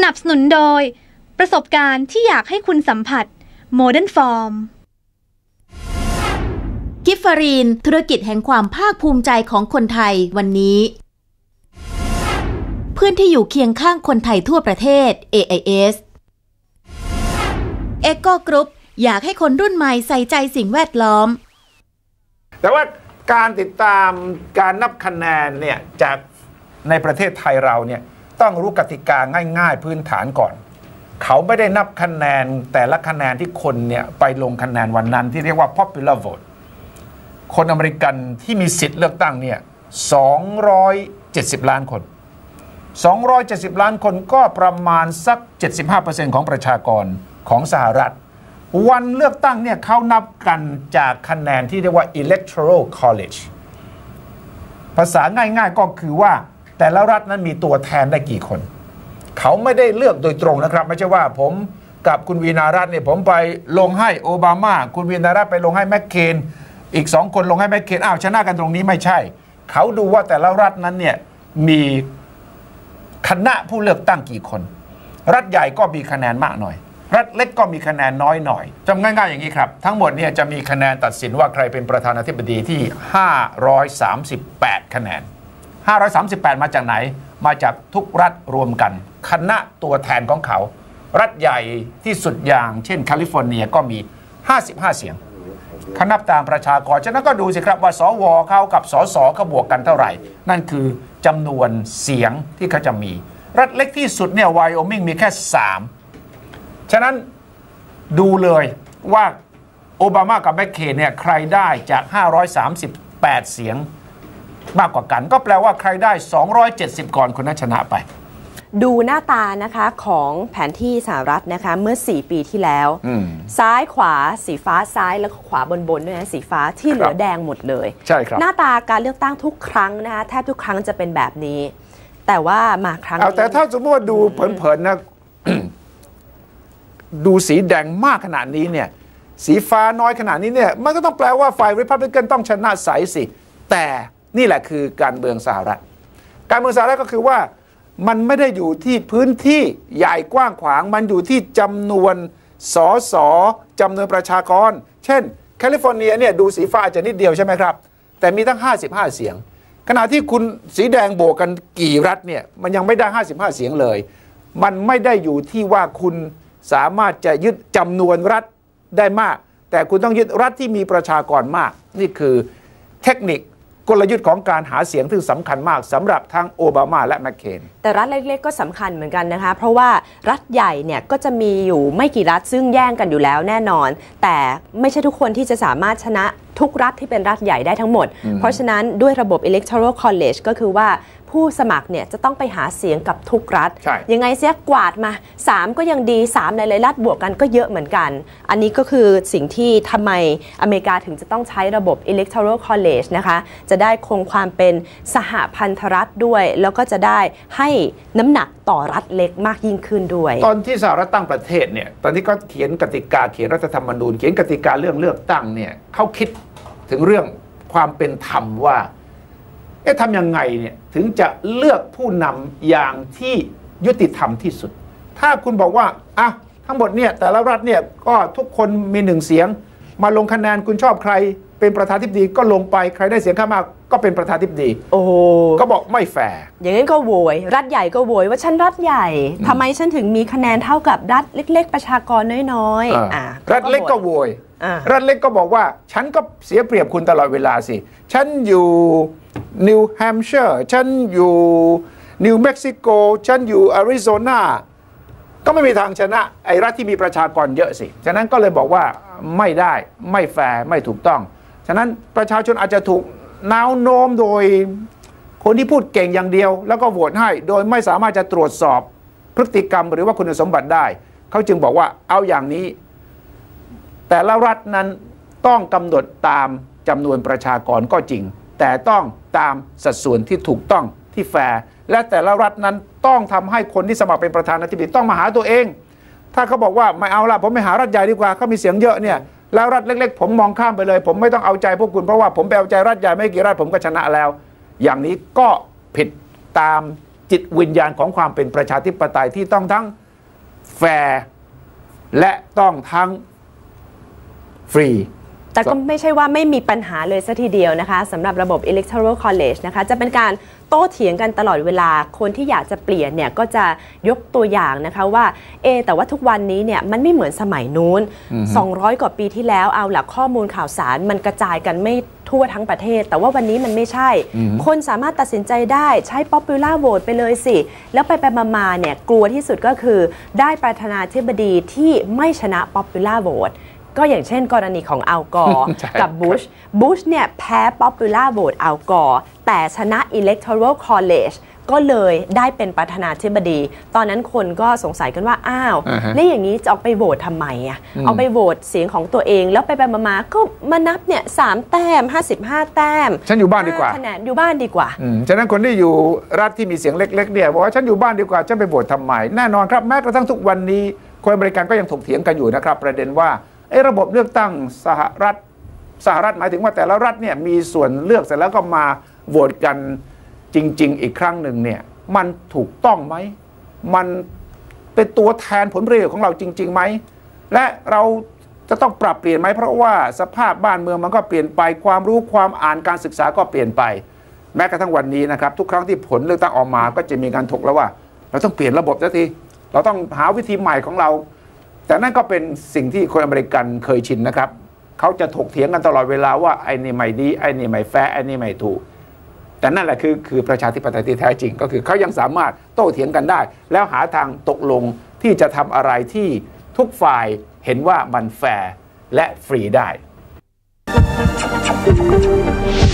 นับสนุนโดยประสบการณ์ที่อยากให้คุณสัมผัส Modern Form กิฟฟารีนธุรกิจแห่งความภาคภูมิใจของคนไทยวันนี้เพื่อนที่อยู่เคียงข้างคนไทยทั่วประเทศ AIS Eco Group อยากให้คนรุ่นใหม่ใส่ใจสิ่งแวดล้อมแต่ว่าการติดตามการนับคะแนนเนี่ยจากในประเทศไทยเราเนี่ยต้องรู้กติกาง่ายๆพื้นฐานก่อนเขาไม่ได้นับคะแนนแต่ละคะแนนที่คนเนี่ยไปลงคะแนนวันนั้นที่เรียกว่า popular vote คนอเมริกันที่มีสิทธิ์เลือกตั้งเนี่ย270 ล้านคน270 ล้านคนก็ประมาณสัก 75% ของประชากรของสหรัฐวันเลือกตั้งเนี่ยเขานับกันจากคะแนนที่เรียกว่า electoral college ภาษาง่ายๆก็คือว่าแต่ละรัฐนั้นมีตัวแทนได้กี่คนเขาไม่ได้เลือกโดยตรงนะครับไม่ใช่ว่าผมกับคุณวีนารัตน์เนี่ยผมไปลงให้โอบามาคุณวีนารัตน์ไปลงให้แมคเคนอีก2คนลงให้แมคเคนชนะกันตรงนี้ไม่ใช่เขาดูว่าแต่ละรัฐนั้นเนี่ยมีคณะผู้เลือกตั้งกี่คนรัฐใหญ่ก็มีคะแนนมากหน่อยรัฐเล็กก็มีคะแนนน้อยหน่อยจำง่ายๆอย่างนี้ครับทั้งหมดเนี่ยจะมีคะแนนตัดสินว่าใครเป็นประธานาธิบดีที่538คะแนน538มาจากไหนมาจากทุกรัฐรวมกันคณะตัวแทนของเขารัฐใหญ่ที่สุดอย่างเช่นแคลิฟอร์เนียก็มี55เสียงคณะตามประชากรฉะนั้นก็ดูสิครับว่าสวเขากับสสเขาบวกกันเท่าไหร่นั่นคือจำนวนเสียงที่เขาจะมีรัฐเล็กที่สุดเนี่ยไวโอมิงมีแค่3ฉะนั้นดูเลยว่าโอบามากับแมคเคนเนี่ยใครได้จาก538เสียงมากกว่ากันก็แปลว่าใครได้270ก่อนคนนั้นชนะไปดูหน้าตานะคะของแผนที่สหรัฐนะคะเมื่อ4ปีที่แล้วซ้ายขวาสีฟ้าซ้ายแล้วขวาบนด้วยนะสีฟ้าที่เหลือแดงหมดเลยใช่ครับหน้าตาการเลือกตั้งทุกครั้งนะคะแทบทุกครั้งจะเป็นแบบนี้แต่ว่ามาครั้งนี้แต่ถ้าสมมติว่าดูเผินๆนะ ดูสีแดงมากขนาดนี้เนี่ยสีฟ้าน้อยขนาดนี้เนี่ยมันก็ต้องแปลว่าฝ่าย Republican ต้องชนะใสสิแต่นี่แหละคือการเมืองสหรัฐการเมืองสหรัฐก็คือว่ามันไม่ได้อยู่ที่พื้นที่ใหญ่กว้างขวางมันอยู่ที่จำนวนสสจำนวนประชากรเช่นแคลิฟอร์เนียเนี่ยดูสีฟ้าอาจจะนิดเดียวใช่ไหมครับแต่มีตั้ง55เสียงขณะที่คุณสีแดงโบกกันกี่รัฐเนี่ยมันยังไม่ได้55เสียงเลยมันไม่ได้อยู่ที่ว่าคุณสามารถจะยึดจำนวนรัฐได้มากแต่คุณต้องยึดรัฐที่มีประชากรมากนี่คือเทคนิคกลยุทธ์ของการหาเสียงที่สำคัญมากสำหรับทั้งโอบามาและแมคเคนแต่รัฐเล็กๆก็สำคัญเหมือนกันนะคะเพราะว่ารัฐใหญ่เนี่ยก็จะมีอยู่ไม่กี่รัฐซึ่งแย่งกันอยู่แล้วแน่นอนแต่ไม่ใช่ทุกคนที่จะสามารถชนะทุกรัฐที่เป็นรัฐใหญ่ได้ทั้งหมดเพราะฉะนั้นด้วยระบบ electoral college ก็คือว่าผู้สมัครเนี่ยจะต้องไปหาเสียงกับทุกรัฐยังไงเสียกวาดมา3ก็ยังดี3หลายๆรัฐบวกกันก็เยอะเหมือนกันอันนี้ก็คือสิ่งที่ทำไมอเมริกาถึงจะต้องใช้ระบบ electoral college นะคะจะได้คงความเป็นสหพันธรัฐด้วยแล้วก็จะได้ให้น้ำหนักต่อรัฐเล็กมากยิ่งขึ้นด้วยตอนที่สหรัฐตั้งประเทศเนี่ยตอนที่เขาเขียนกติกาเขียนรัฐธรรมนูญเขียนกติกาเรื่องเลือกตั้งเนี่ยเขาคิดถึงเรื่องความเป็นธรรมว่าทำยังไงเนี่ยถึงจะเลือกผู้นำอย่างที่ยุติธรรมที่สุดถ้าคุณบอกว่าทั้งหมดเนี่ยแต่ละรัฐเนี่ยก็ทุกคนมี1เสียงมาลงคะแนนคุณชอบใครเป็นประธานาธิบดีก็ลงไปใครได้เสียงข้างมากก็เป็นประธานาธิบดีโอ้ก็บอกไม่แฟร์อย่างนั้นก็โวยรัฐใหญ่ก็โวยว่าฉันรัฐใหญ่ทำไมฉันถึงมีคะแนนเท่ากับรัฐเล็กๆประชากรน้อยๆรัฐเล็กก็โวยรัฐเล็กก็บอกว่าฉันก็เสียเปรียบคุณตลอดเวลาสิฉันอยู่นิวแฮมป์เชอร์ฉันอยู่นิวเม็กซิโกฉันอยู่อาริโซนาก็ไม่มีทางชนะไอ้รัฐที่มีประชากรเยอะสิฉะนั้นก็เลยบอกว่าไม่ได้ไม่แฟร์ไม่ถูกต้องฉะนั้นประชาชนอาจจะถูกน้าวโน้มโดยคนที่พูดเก่งอย่างเดียวแล้วก็โหวตให้โดยไม่สามารถจะตรวจสอบพฤติกรรมหรือว่าคุณสมบัติได้เขาจึงบอกว่าเอาอย่างนี้แต่ละรัฐนั้นต้องกำหนดตามจำนวนประชากรก็จริงแต่ต้องตามสัดส่วนที่ถูกต้องที่แฟร์และแต่ละรัฐนั้นต้องทำให้คนที่สมัครเป็นประธานาธิบดีต้องมาหาตัวเองถ้าเขาบอกว่าไม่เอาละผมไปหารัฐใหญ่ดีกว่าเขามีเสียงเยอะเนี่ยแล้วรัฐเล็กๆผมมองข้ามไปเลยผมไม่ต้องเอาใจพวกคุณเพราะว่าผมไปเอาใจรัฐใหญ่ไม่กี่รัฐผมก็ชนะแล้วอย่างนี้ก็ผิดตามจิตวิญญาณของความเป็นประชาธิปไตยที่ต้องทั้งแฟร์และต้องทั้งฟรีแต่ก็ไม่ใช่ว่าไม่มีปัญหาเลยซะทีเดียวนะคะสำหรับระบบ Electoral College นะคะจะเป็นการโต้เถียงกันตลอดเวลาคนที่อยากจะเปลี่ยนเนี่ยก็จะยกตัวอย่างนะคะว่าแต่ว่าทุกวันนี้เนี่ยมันไม่เหมือนสมัยนู้น 200 กว่าปีที่แล้วเอาหลักข้อมูลข่าวสารมันกระจายกันไม่ทั่วทั้งประเทศแต่ว่าวันนี้มันไม่ใช่คนสามารถตัดสินใจได้ใช้ Popular Vote ไปเลยสิแล้วไปมาเนี่ยกลัวที่สุดก็คือได้ประธานาธิบดีที่ไม่ชนะ Popular Voteก็อย่างเช่นกรณีของอัลกอร์ กับบุชเนี่ยแพ้ Popular Vote อัลกอร์แต่ชนะ Electoral College ก็เลยได้เป็นประธานาธิบดีตอนนั้นคนก็สงสัยกันว่าอ้าวแล้วอย่างนี้จะออกไปโหวตทำไมอ่ะเอาไปโหวตเสียงของตัวเองแล้วไปมาก็มานับเนี่ย3 แต้ม55 แต้มฉันอยู่บ้านดีกว่าคะแนนอยู่บ้านดีกว่าฉะนั้นคนที่อยู่รัฐที่มีเสียงเล็กๆเนี่ยบอกว่าฉันอยู่บ้านดีกว่าฉันไปโหวตทำไมแน่นอนครับแม้กระทั่งทุกวันนี้คนอเมริกันก็ยังถกเถียงกันอยู่นะครับประเด็นว่าระบบเลือกตั้งสหรัฐหมายถึงว่าแต่ละรัฐเนี่ยมีส่วนเลือกเสร็จแล้วก็มาโหวตกันจริงๆอีกครั้งหนึ่งเนี่ยมันถูกต้องไหมมันเป็นตัวแทนผลประโยชน์ของเราจริงๆไหมและเราจะต้องปรับเปลี่ยนไหมเพราะว่าสภาพบ้านเมืองมันก็เปลี่ยนไปความรู้ความอ่านการศึกษาก็เปลี่ยนไปแม้กระทั่งวันนี้นะครับทุกครั้งที่ผลเลือกตั้งออกมาก็จะมีการถกแล้วว่าเราต้องเปลี่ยนระบบสักทีเราต้องหาวิธีใหม่ของเราแต่นั่นก็เป็นสิ่งที่คนอเมริกันเคยชินนะครับเขาจะถกเถียงกันตลอดเวลาว่าไอ้นี่ไม่ดีไอ้นี่ไม่แฟร์ไอ้นี่ไม่ถูกแต่นั่นแหละคือประชาธิปไตยที่แท้จริงก็คือเขายังสามารถโต้เถียงกันได้แล้วหาทางตกลงที่จะทำอะไรที่ทุกฝ่ายเห็นว่ามันแฟร์และฟรีได้